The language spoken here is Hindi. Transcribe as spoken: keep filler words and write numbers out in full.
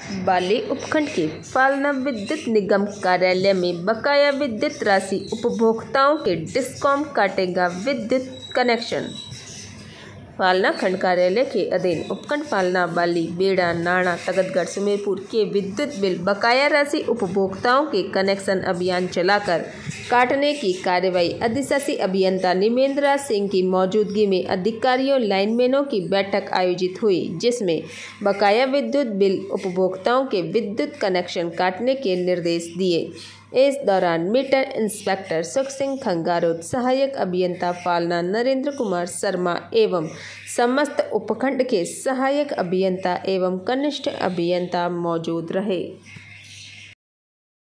बाली उपखंड के फालना विद्युत निगम कार्यालय में बकाया विद्युत राशि उपभोक्ताओं के डिस्कॉम काटेगा विद्युत कनेक्शन। फालना खंड कार्यालय के अधीन उपखंड फालना, बाली, बेड़ा, नाड़ा, तगतगढ़, सुमेरपुर के विद्युत बिल बकाया राशि उपभोक्ताओं के कनेक्शन अभियान चलाकर काटने की कार्रवाई अधिशासी अभियंता निमेंद्र सिंह की मौजूदगी में अधिकारियों लाइनमैनों की बैठक आयोजित हुई, जिसमें बकाया विद्युत बिल उपभोक्ताओं के विद्युत कनेक्शन काटने के निर्देश दिए। इस दौरान मीटर इंस्पेक्टर सुख सिंह खंगारोत, सहायक अभियंता फालना नरेंद्र कुमार शर्मा एवं समस्त उपखंड के सहायक अभियंता एवं कनिष्ठ अभियंता मौजूद रहे।